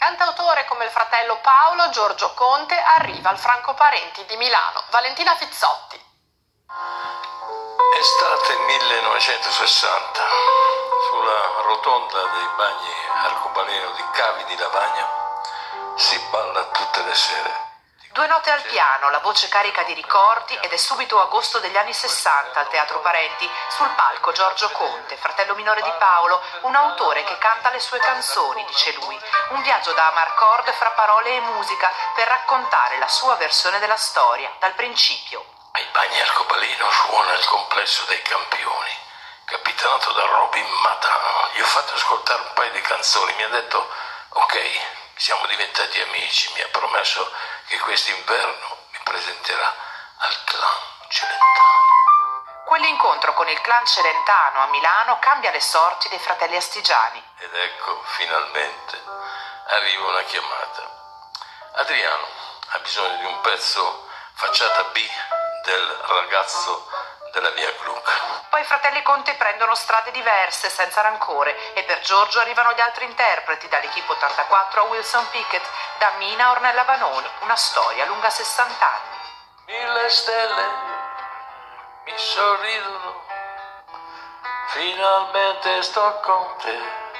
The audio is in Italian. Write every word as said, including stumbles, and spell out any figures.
Cantautore come il fratello Paolo, Giorgio Conte arriva al Franco Parenti di Milano. Valentina Fizzotti. Estate millenovecentosessanta, sulla rotonda dei bagni arcobaleno di Cavi di Lavagna si balla tutte le sere. Due note al piano, la voce carica di ricordi ed è subito agosto degli anni sessanta al Teatro Parenti. Sul palco Giorgio Conte, fratello minore di Paolo, un autore che canta le sue canzoni, dice lui. Un viaggio da Amarcord fra parole e musica per raccontare la sua versione della storia, dal principio. Ai bagni arcobaleno suona il complesso dei campioni, capitanato da Robin Matano. Gli ho fatto ascoltare un paio di canzoni, mi ha detto ok, siamo diventati amici, mi ha promesso che quest'inverno mi presenterà al clan Celentano. Quell'incontro con il clan Celentano a Milano cambia le sorti dei fratelli Astigiani. Ed ecco, finalmente, arriva una chiamata. Adriano ha bisogno di un pezzo facciata B del ragazzo della via Gluck. Poi i fratelli Conte prendono strade diverse, senza rancore, e per Giorgio arrivano gli altri interpreti, dall'Equipe ottantaquattro a Wilson Pickett, da Mina a Ornella Vanoni, una storia lunga sessanta anni. Mille stelle mi sorridono, finalmente sto con te.